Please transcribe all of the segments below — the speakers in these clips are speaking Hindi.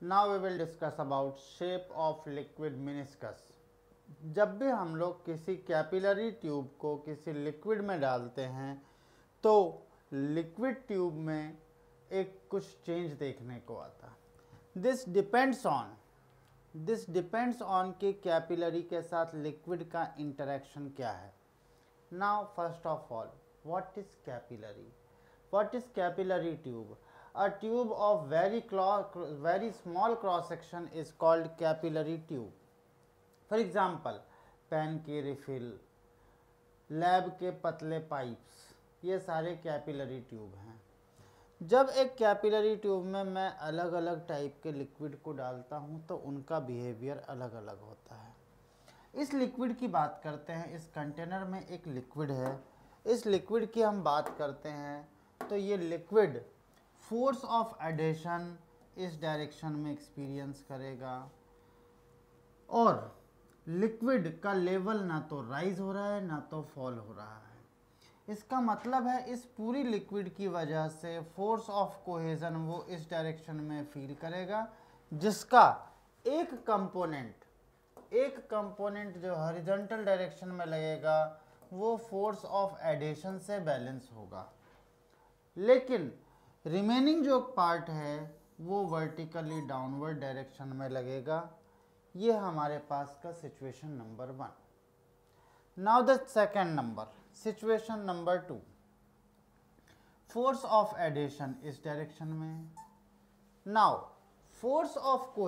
Now we will discuss about shape of liquid meniscus. जब भी हम लोग किसी कैपिलरी ट्यूब को किसी लिक्विड में डालते हैं तो लिक्विड ट्यूब में एक कुछ चेंज देखने को आता। दिस डिपेंड्स ऑन कि कैपिलरी के साथ लिक्विड का इंटरेक्शन क्या है। Now first of all, what is capillary? What is capillary tube? A tube of very small cross section is called capillary tube. For example, pen की रिफिल, लैब के पतले पाइप्स, ये सारे कैपिलरी ट्यूब हैं। जब एक कैपिलरी ट्यूब में मैं अलग अलग टाइप के लिक्विड को डालता हूँ तो उनका बिहेवियर अलग अलग होता है। इस लिक्विड की बात करते हैं। इस कंटेनर में एक लिक्विड है। इस लिक्विड की हम बात करते हैं तो ये लिक्विड फोर्स ऑफ एडिशन इस डायरेक्शन में एक्सपीरियंस करेगा और लिक्विड का लेवल ना तो राइज हो रहा है ना तो फॉल हो रहा है। इसका मतलब है इस पूरी लिक्विड की वजह से फोर्स ऑफ कोहेजन वो इस डायरेक्शन में फील करेगा, जिसका एक कंपोनेंट जो हॉरिजॉन्टल डायरेक्शन में लगेगा वो फोर्स ऑफ एडिशन से बैलेंस होगा, लेकिन रिमेनिंग जो पार्ट है वो वर्टिकली डाउनवर्ड डायरेक्शन में लगेगा। ये हमारे पास का situation number 1। Now the second number, situation number 2, force of adhesion इस डायरेक्शन में। नाउ फोर्स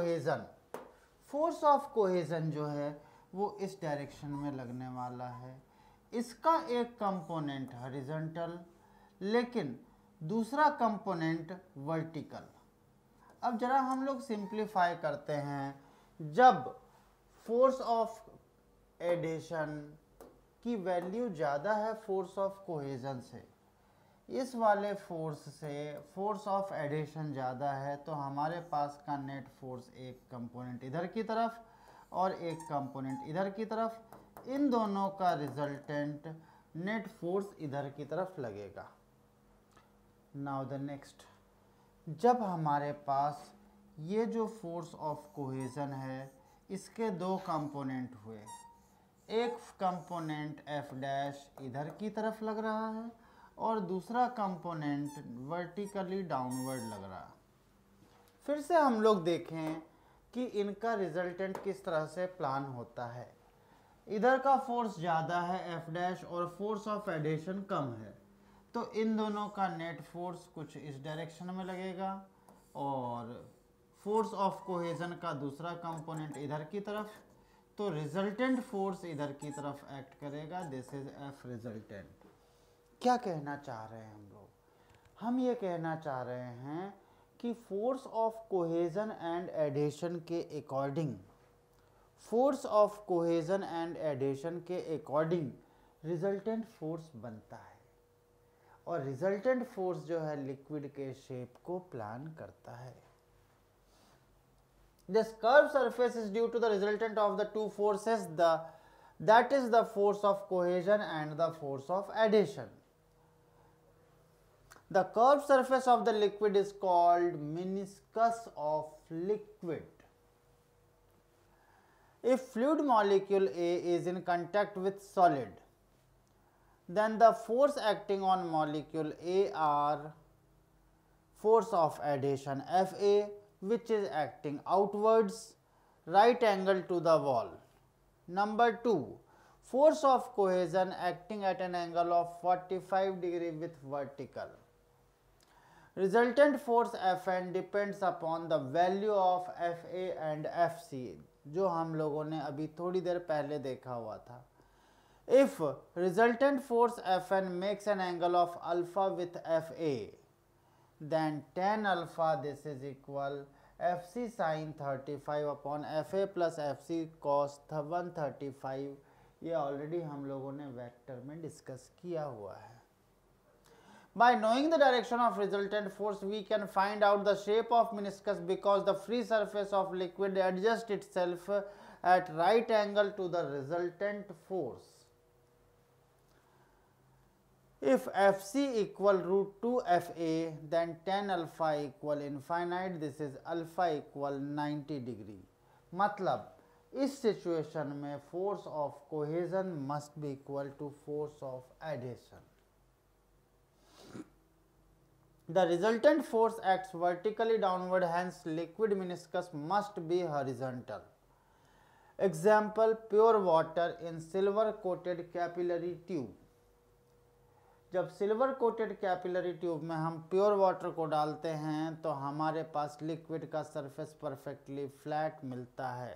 ऑफ कोहेजन जो है वो इस डायरेक्शन में लगने वाला है। इसका एक कंपोनेंट हॉरिजॉन्टल लेकिन दूसरा कंपोनेंट वर्टिकल। अब जरा हम लोग सिंप्लीफाई करते हैं। जब फोर्स ऑफ एडिशन की वैल्यू ज़्यादा है फोर्स ऑफ कोहेजन से, इस वाले फोर्स से फोर्स ऑफ एडिशन ज़्यादा है, तो हमारे पास का नेट फोर्स एक कंपोनेंट इधर की तरफ और एक कंपोनेंट इधर की तरफ, इन दोनों का रिजल्टेंट नेट फोर्स इधर की तरफ लगेगा। नाउ द नेक्स्ट, जब हमारे पास ये जो फोर्स ऑफ कोहेजन है इसके दो कंपोनेंट हुए, एक कंपोनेंट एफ डैश इधर की तरफ लग रहा है और दूसरा कंपोनेंट वर्टिकली डाउनवर्ड लग रहा है। फिर से हम लोग देखें कि इनका रिजल्टेंट किस तरह से प्लान होता है। इधर का फोर्स ज़्यादा है एफ डैश और फोर्स ऑफ एडिशन कम है, तो इन दोनों का नेट फोर्स कुछ इस डायरेक्शन में लगेगा और फोर्स ऑफ कोहेजन का दूसरा कंपोनेंट इधर की तरफ, तो रिजल्टेंट फोर्स इधर की तरफ एक्ट करेगा। This is F resultant. क्या कहना चाह रहे हैं हम लोग? हम ये कहना चाह रहे हैं कि force of cohesion and adhesion के अकॉर्डिंग रिजल्टेंट फोर्स बनता है और रिजल्टेंट फोर्स जो है लिक्विड के शेप को प्लान करता है। This curved surface is due to the resultant of the two forces, that is the force of cohesion and the force of adhesion. The curved surface of the liquid is called meniscus of liquid. If fluid molecule A is in contact with solid, then the force acting on molecule A are force of adhesion Fa, which is acting outwards, right angle to the wall. Number 2, force of cohesion acting at an angle of 45 degree with vertical. Resultant force Fn depends upon the value of Fa and Fc, जो हम लोगों ने अभी थोड़ी देर पहले देखा हुआ था। If resultant force Fn makes an angle of alpha with Fa, then tan alpha this is equal Fc sin 35 upon Fa plus Fc cos 135। ये ऑलरेडी हम लोगों ने वेक्टर में डिस्कस किया हुआ है। By knowing the direction of resultant force, we can find out the shape of meniscus because the free surface of liquid adjusts itself at right angle to the resultant force. If Fc equal root 2 Fa, then tan alpha equal infinite, this is alpha equal 90 degree. मतलब इस सिचुएशन में force of cohesion must be equal to force of adhesion. The resultant force acts vertically downward, hence liquid meniscus must be horizontal. Example, pure water in silver coated capillary tube. जब सिल्वर कोटेड कैपिलरी ट्यूब में हम प्योर वाटर को डालते हैं तो हमारे पास लिक्विड का सरफेस परफेक्टली फ्लैट मिलता है.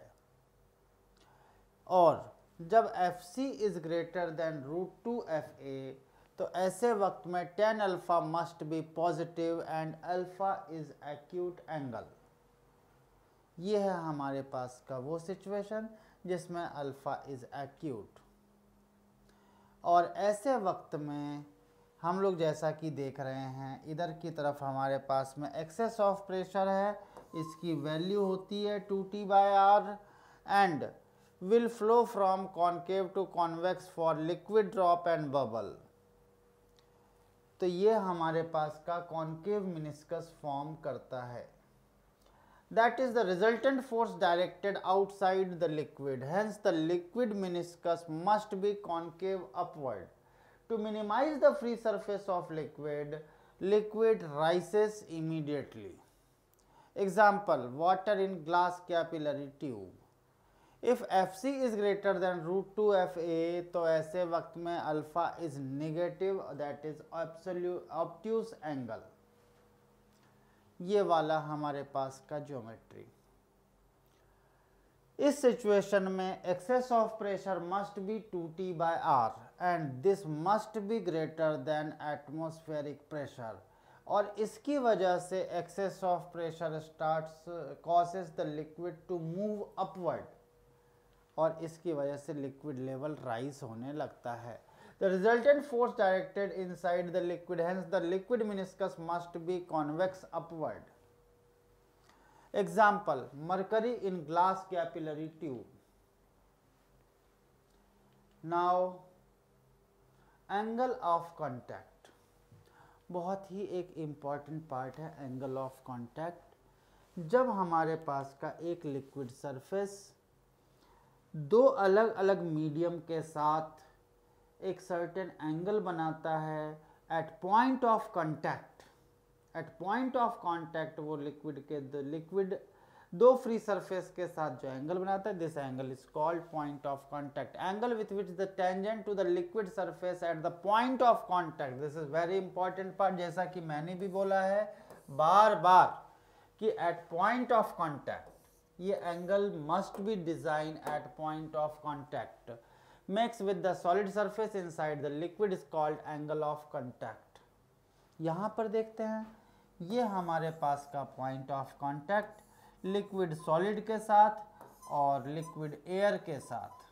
और जब Fc is greater than root 2 Fa, तो ऐसे वक्त में tan alpha must be positive and alpha is acute angle. ये है हमारे पास का वो सिचुएशन जिसमें अल्फा इज एक्यूट. और ऐसे वक्त में हम लोग जैसा कि देख रहे हैं इधर की तरफ हमारे पास में एक्सेस ऑफ प्रेशर है, इसकी वैल्यू होती है 2T/R and will flow from concave to convex for liquid drop and bubble. तो ये हमारे पास का कॉनकेव मिनिस्कस फॉर्म करता है. That is the resultant force directed outside the liquid, hence the liquid meniscus must be concave upward. To minimize the free surface of liquid, liquid rises immediately. Example, water in glass capillary tube. If Fc is greater than root 2 Fa, तो ऐसे वक्त में alpha is negative, that is absolute obtuse angle. ये वाला हमारे पास का ज्योमेट्री. इस सिचुएशन में excess of pressure must be 2T/R and this must be greater than atmospheric pressure. और इसकी वजह से excess of pressure starts causes the liquid to move upward और इसकी वजह से लिक्विड लेवल राइज होने लगता है. The resultant force directed inside the liquid, hence the liquid meniscus must be convex upward. Example, mercury in glass capillary tube. Now, angle of contact. बहुत ही एक इम्पॉर्टेंट पार्ट है एंगल ऑफ कांटेक्ट. जब हमारे पास का एक लिक्विड सरफेस दो अलग अलग मीडियम के साथ एक सर्टेन एंगल बनाता है at point of contact, at point of contact वो लिक्विड दो फ्री सरफेस के साथ जो एंगल बनाता है, this angle is called point of contact. Angle with which the tangent to the liquid surface at the point of contact, this is very important part. जैसा कि मैंने भी बोला है बार बार कि एट पॉइंट ऑफ कांटेक्ट ये angle must be design at point of contact. Makes with the solid surface inside the liquid is called angle of contact. यहाँ पर देखते हैं ये हमारे पास का point of contact liquid solid के साथ और लिक्विड एयर के साथ.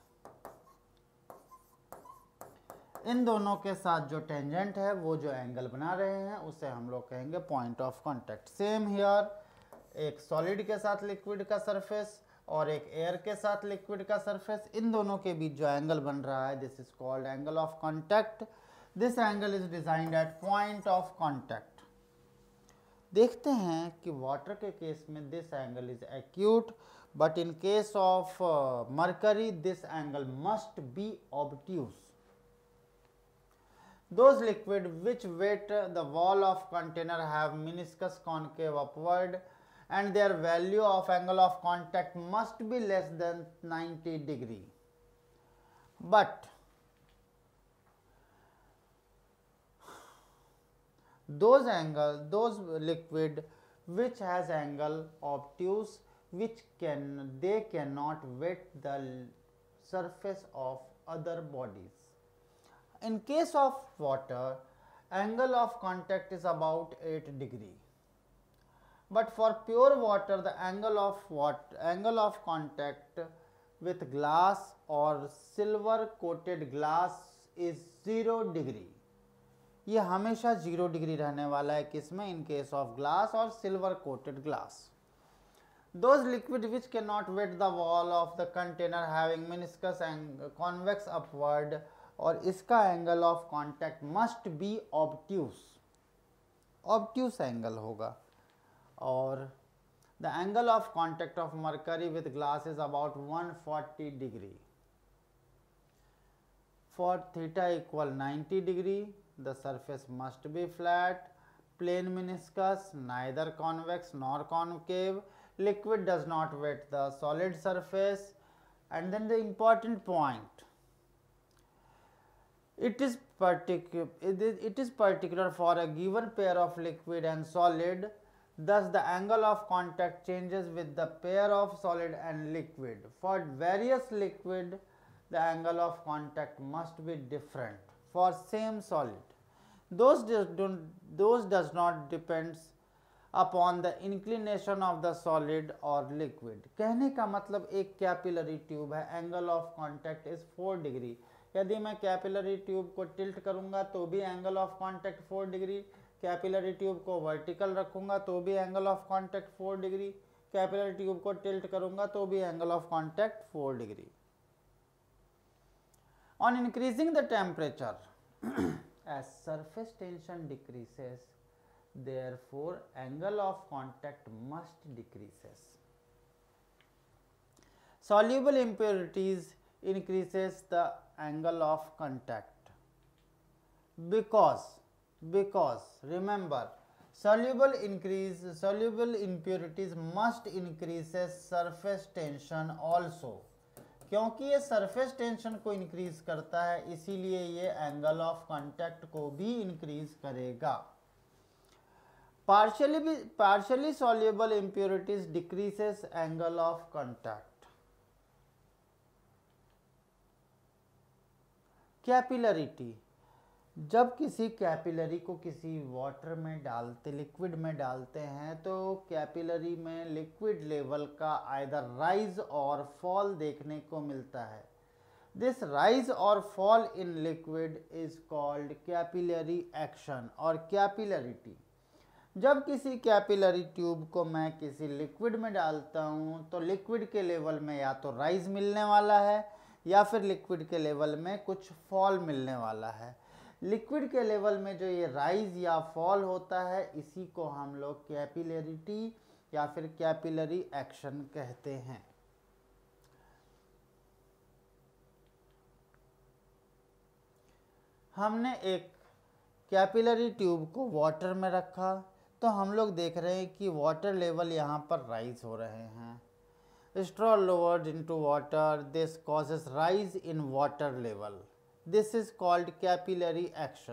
इन दोनों के साथ जो टेंजेंट है वो जो एंगल बना रहे हैं उसे हम लोग कहेंगे point of contact. Same here, एक सॉलिड के साथ लिक्विड का सरफेस और एक एयर के साथ लिक्विड का सरफेस, इन दोनों के बीच जो एंगल बन रहा है this is called angle of contact. This angle is designed at point of contact. देखते हैं कि वाटर के केस में this angle is acute, but in case of mercury this angle must be obtuse. Those liquid which wet the wall of container have meniscus concave upward and their value of angle of contact must be less than 90 degree. But those liquid which has angle obtuse, they cannot wet the surface of other bodies. In case of water, angle of contact is about 8 degree. But for pure water, the angle of contact with glass or silver coated glass is 0 degree. ये हमेशा 0 डिग्री रहने वाला है किसमें, इन केस ऑफ ग्लास और silver coated glass. Those liquid which cannot wet the wall of the container having meniscus and convex upward और इसका angle of contact must be obtuse angle होगा। और the angle of contact of mercury with glass is about 140 degree. For theta equal 90 degree, the surface must be flat, plane meniscus, neither convex nor concave, liquid does not wet the solid surface, and then the important point, it is particular for a given pair of liquid and solid, thus the angle of contact changes with the pair of solid and liquid. For various liquid, the angle of contact must be different for same solid. Those does not depends upon the inclination of the solid or liquid. कहने का मतलब एक कैपिलरी ट्यूब है, angle of contact is 4 degree. यदि मैं कैपिलरी ट्यूब को टिल्ट करूंगा तो भी angle of contact 4 degree, capillary tube को वर्टिकल रखूंगा तो भी angle of contact 4 degree, capillary tube को टिल्ट करूंगा तो भी angle of contact 4 degree. On increasing the temperature, as surface tension decreases, therefore angle of contact must decreases. Soluble impurities increases the angle of contact because remember, soluble impurities must increases surface tension also. क्योंकि ये सरफेस टेंशन को इंक्रीज करता है, इसीलिए ये एंगल ऑफ कांटेक्ट को भी इंक्रीज करेगा। Partially soluble impurities decreases angle of contact. Capillarity, जब किसी कैपिलरी को किसी वाटर में डालते, लिक्विड में डालते हैं तो कैपिलरी में लिक्विड लेवल का आइदर राइज और फॉल देखने को मिलता है। दिस राइज और fall in liquid is called capillary action और कैपिलरिटी। जब किसी कैपिलरी ट्यूब को मैं किसी लिक्विड में डालता हूँ तो लिक्विड के लेवल में या तो राइज मिलने वाला है या फिर लिक्विड के लेवल में कुछ फॉल मिलने वाला है। लिक्विड के लेवल में जो ये राइज या फॉल होता है, इसी को हम लोग कैपिलरिटी या फिर कैपिलरी एक्शन कहते हैं। हमने एक कैपिलरी ट्यूब को वाटर में रखा तो हम लोग देख रहे हैं कि वाटर लेवल यहाँ पर राइज हो रहे हैं। straw lowered into water, this causes rise in water level. This is called capillary action.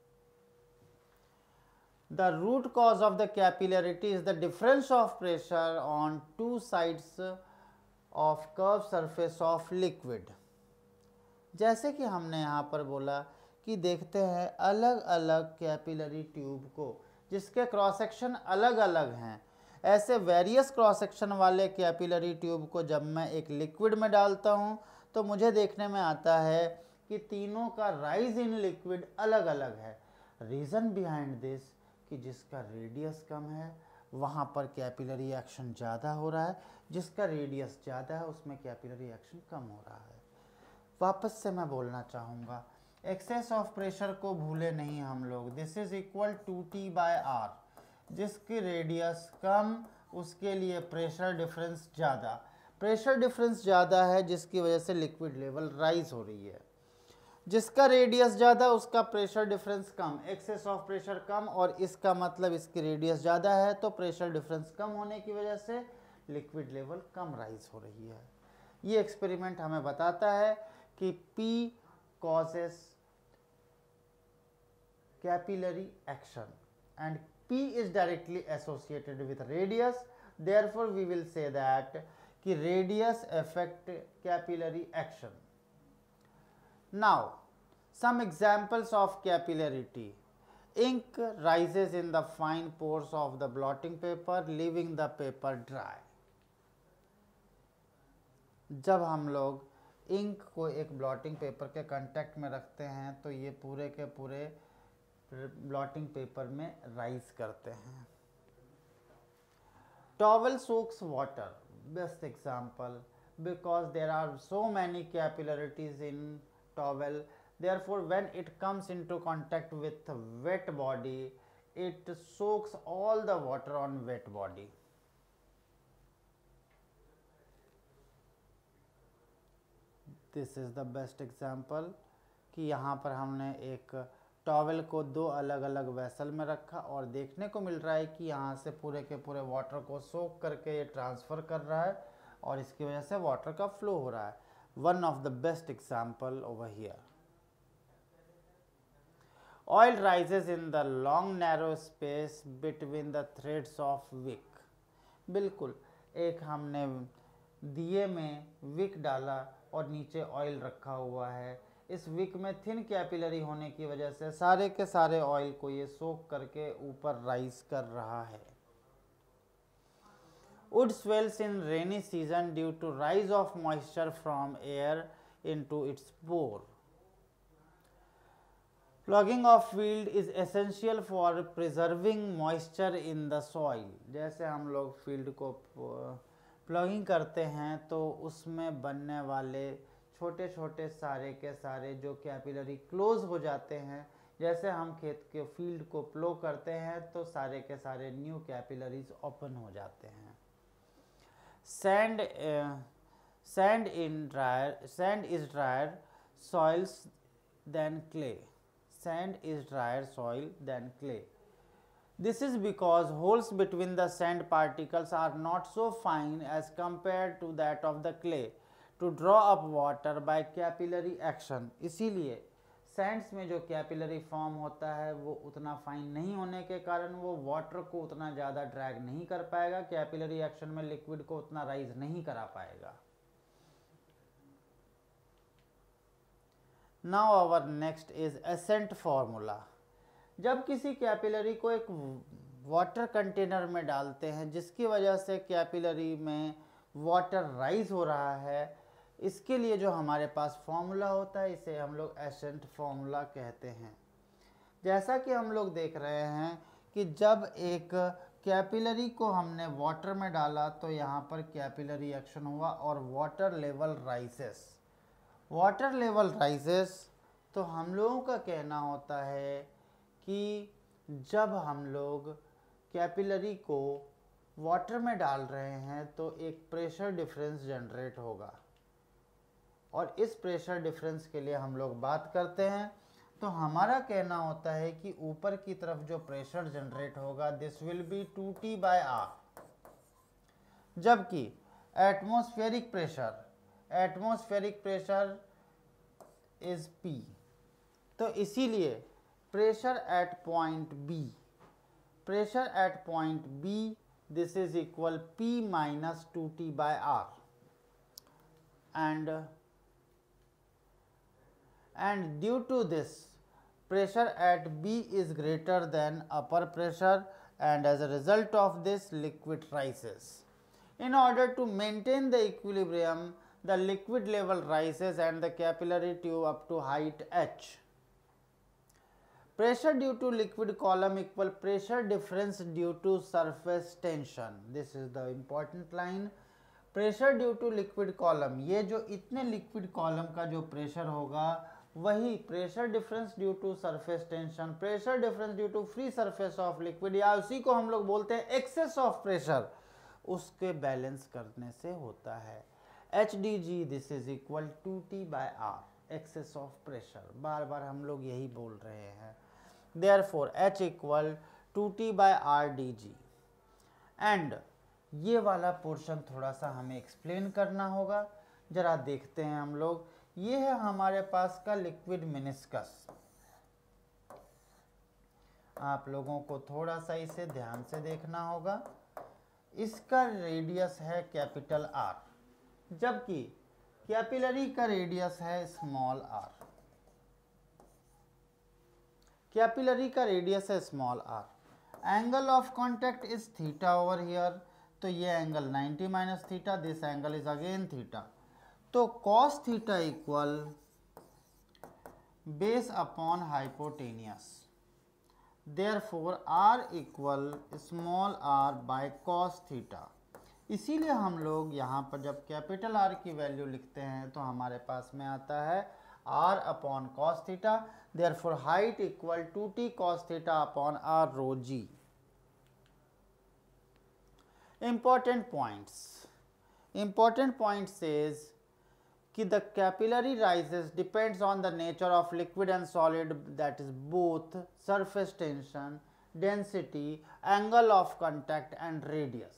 The root cause of the capillarity is the difference of pressure on two sides of curved surface of liquid. जैसे कि हमने यहाँ पर बोला कि देखते हैं अलग अलग कैपिलरी ट्यूब को जिसके क्रॉस सेक्शन अलग अलग हैं, ऐसे वेरियस क्रॉस सेक्शन वाले कैपिलरी ट्यूब को जब मैं एक लिक्विड में डालता हूँ तो मुझे देखने में आता है कि तीनों का राइज इन लिक्विड अलग अलग है। रीज़न बिहाइंड दिस कि जिसका रेडियस कम है वहाँ पर कैपिलरी एक्शन ज़्यादा हो रहा है, जिसका रेडियस ज़्यादा है उसमें कैपिलरी एक्शन कम हो रहा है। वापस से मैं बोलना चाहूँगा, एक्सेस ऑफ प्रेशर को भूले नहीं हम लोग। This is equal to T by R. जिसकी रेडियस कम उसके लिए प्रेशर डिफरेंस ज़्यादा। प्रेशर डिफरेंस ज़्यादा है जिसकी वजह से लिक्विड लेवल राइज हो रही है। जिसका रेडियस ज़्यादा उसका प्रेशर डिफरेंस कम, एक्सेस ऑफ प्रेशर कम, और इसका मतलब इसकी रेडियस ज़्यादा है तो प्रेशर डिफरेंस कम होने की वजह से लिक्विड लेवल कम राइज हो रही है। ये एक्सपेरिमेंट हमें बताता है कि P causes capillary action and P is directly associated with radius, therefore we will say that कि radius affect capillary action. Now some examples of capillarity. Ink rises in the fine pores of the blotting paper leaving the paper dry. जब हम लोग इंक को एक ब्लॉटिंग पेपर के कांटेक्ट में रखते हैं तो ये पूरे के पूरे ब्लॉटिंग पेपर में राइज करते हैं। Towel soaks water, best example, because there are so many capillarities in towel Therefore, when it comes into contact with wet body, it soaks all the water on wet body. This is the best example कि यहाँ पर हमने एक टॉवेल को दो अलग अलग वेसल में रखा और देखने को मिल रहा है कि यहाँ से पूरे के पूरे वाटर को सोक करके ये ट्रांसफ़र कर रहा है और इसकी वजह से वाटर का फ्लो हो रहा है. One of the best example over here. Oil rises in the long narrow space between the threads of wick. बिल्कुल, एक हमने दिए में विक डाला और नीचे ऑयल रखा हुआ है. इस विक में थिन कैपिलरी होने की वजह से सारे के सारे ऑयल को ये सोक करके ऊपर राइज कर रहा है. Wood swells in rainy season due to rise of moisture from air into its pore. Plugging of field is essential for preserving moisture in the soil. जैसे हम लोग फील्ड को प्लगिंग करते हैं तो उसमें बनने वाले छोटे छोटे सारे के सारे जो कैपिलरी क्लोज हो जाते हैं. जैसे हम खेत के फील्ड को प्लो करते हैं तो सारे के सारे न्यू कैपिलरीज ओपन हो जाते हैं. Sand is drier soils than clay. Sand is drier soil than clay. This is because holes between the sand particles are not so fine as compared to that of the clay to draw up water by capillary action. इसीलिए सैंड्स में जो कैपिलरी फॉर्म होता है वो उतना फाइन नहीं होने के कारण वो वाटर को उतना ज़्यादा ड्रैग नहीं कर पाएगा, कैपिलरी एक्शन में लिक्विड को उतना राइज नहीं करा पाएगा. Now our next is ascent formula. जब किसी कैपिलरी को एक वाटर कंटेनर में डालते हैं जिसकी वजह से कैपिलरी में वाटर राइज हो रहा है, इसके लिए जो हमारे पास फॉर्मूला होता है इसे हम लोग एसेंट फॉर्मूला कहते हैं. जैसा कि हम लोग देख रहे हैं कि जब एक कैपिलरी को हमने वाटर में डाला तो यहाँ पर कैपिलरी एक्शन हुआ और water level rises. Water level rises तो हम लोगों का कहना होता है कि जब हम लोग कैपिलरी को वाटर में डाल रहे हैं तो एक प्रेशर डिफरेंस जनरेट होगा और इस प्रेशर डिफरेंस के लिए हम लोग बात करते हैं तो हमारा कहना होता है कि ऊपर की तरफ जो प्रेशर जनरेट होगा दिस विल बी 2T/R, जबकि एटमॉस्फेरिक प्रेशर इज P. तो इसीलिए pressure at point B this is equal P minus 2T/R and due to this pressure at B is greater than upper pressure and as a result of this liquid rises. In order to maintain the equilibrium, the liquid level rises and the capillary tube up to height h. Pressure due to liquid column equal pressure difference due to surface tension. This is the important line. Pressure due to liquid column, ये जो इतने लिक्विड कॉलम का जो प्रेशर होगा वही pressure difference due to surface tension, pressure difference due to free surface of liquid या उसी को हम लोग बोलते हैं एक्सेस ऑफ प्रेशर, उसके बैलेंस करने से होता है. HDG this is equal 2T/R, excess of pressure. बार बार हम लोग यही बोल रहे हैं. Therefore H equal 2T/R dg. And ये वाला पोर्शन थोड़ा सा हमें एक्सप्लेन करना होगा. जरा देखते हैं हम लोग. ये है हमारे पास का लिक्विड मेनिस्कस. आप लोगों को थोड़ा सा इसे ध्यान से देखना होगा. इसका रेडियस है कैपिटल R, जबकि कैपिलरी का रेडियस है स्मॉल r. कैपिलरी का रेडियस है small r. Angle of contact is theta over here, तो ये angle 90 minus theta, this angle is again theta. तो cos theta equal base upon hypotenuse. Therefore r equal small r by cos theta. इसीलिए हम लोग यहाँ पर जब कैपिटल R की वैल्यू लिखते हैं तो हमारे पास में आता है r upon cos theta. Therefore height equal 2t cos theta upon r rho g. Important points says कि the capillary rises depends on the nature of liquid and solid, that is both surface tension, density, angle of contact and radius.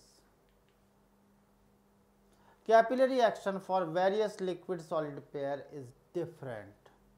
Capillary action for various liquid solid pair is different.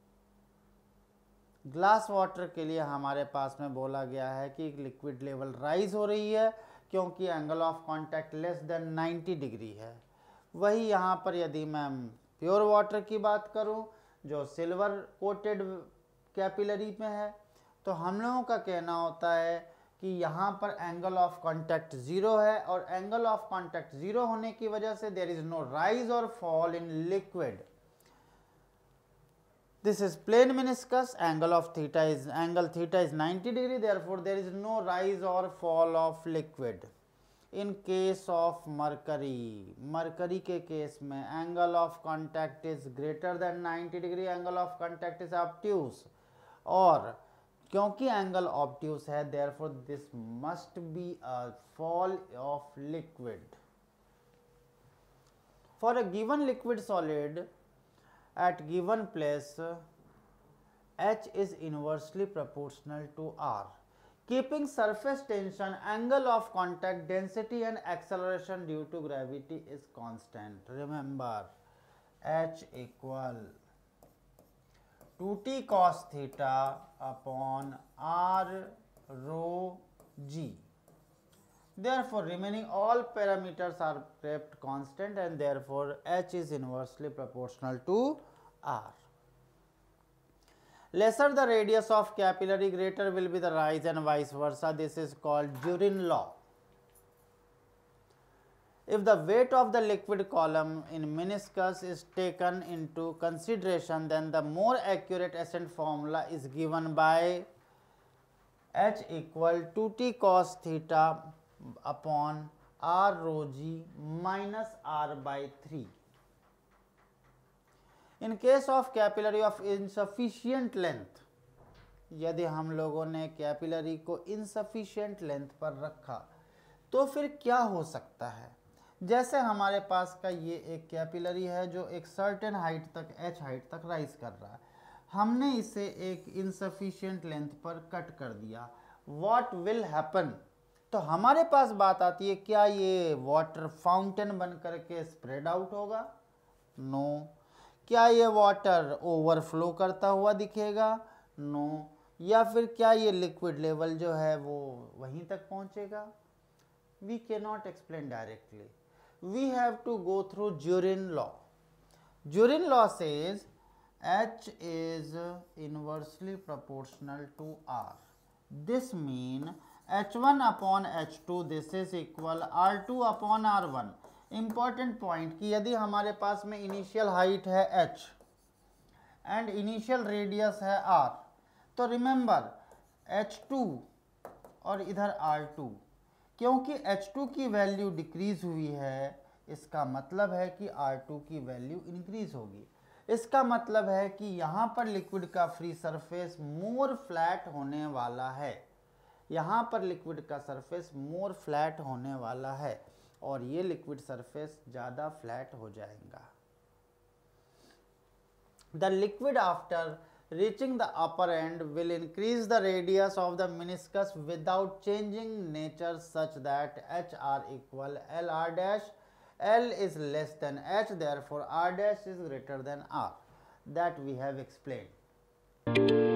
Glass water के लिए हमारे पास में बोला गया है कि लिक्विड लेवल राइज हो रही है क्योंकि angle of contact less than 90 degree है। वही यहाँ पर यदि मैं प्योर वाटर की बात करूँ जो सिल्वर कोटेड कैपिलरी में है, तो हम लोगों का कहना होता है कि यहाँ पर एंगल ऑफ कांटेक्ट ज़ीरो है और एंगल ऑफ कांटेक्ट ज़ीरो होने की वजह से देयर इज नो राइज और fall in liquid. This is plane meniscus, angle theta is 90 degree, therefore there is no rise or fall of liquid. In case of mercury के केस में angle of contact is greater than 90 degree, angle of contact is obtuse, और क्योंकि angle obtuse है therefore this must be a fall of liquid. For a given liquid solid at given place, H is inversely proportional to R. Keeping surface tension, angle of contact, density and acceleration due to gravity is constant. Remember, H equal 2t cos theta upon R rho g. Therefore, remaining all parameters are kept constant and therefore H is inversely proportional to R. Lesser the radius of capillary, greater will be the rise and vice versa. This is called Jurin law. If the weight of the liquid column in meniscus is taken into consideration, then the more accurate ascent formula is given by H equal 2t cos theta upon R rho g minus R by 3. In case of capillary of insufficient length, यदि हम लोगों ने कैपिलरी को insufficient length पर रखा तो फिर क्या हो सकता है। जैसे हमारे पास का ये एक कैपिलरी है जो एक सर्टेन हाइट तक h हाइट तक राइज कर रहा है, हमने इसे एक insufficient length पर कट कर दिया, what will happen? तो हमारे पास बात आती है क्या ये वाटर फाउंटेन बन करके स्प्रेड आउट होगा? नो। क्या ये वाटर ओवरफ्लो करता हुआ दिखेगा? नो। या फिर क्या ये लिक्विड लेवल जो है वो वहीं तक पहुंचेगा? We can not explain directly, we have to go through Jurin law. Jurin law says H is inversely proportional to R. This mean H1 upon H2 this is equal R2 upon R1. Important point कि यदि हमारे पास में इनिशियल हाइट है H एंड इनिशियल रेडियस है R, तो रिमेंबर H2 और इधर R2, क्योंकि H2 की वैल्यू डिक्रीज हुई है इसका मतलब है कि R2 की वैल्यू इंक्रीज होगी। इसका मतलब है कि यहाँ पर लिक्विड का फ्री सरफेस मोर फ्लैट होने वाला है, यहाँ पर लिक्विड का सरफेस मोर फ्लैट होने वाला है और ये लिक्विड सरफेस ज़्यादा फ्लैट हो जाएगा। The liquid after reaching the upper end will increase the radius of the meniscus without changing nature such that HR equal LR dash. L is less than H, therefore R dash is greater than R. That we have explained.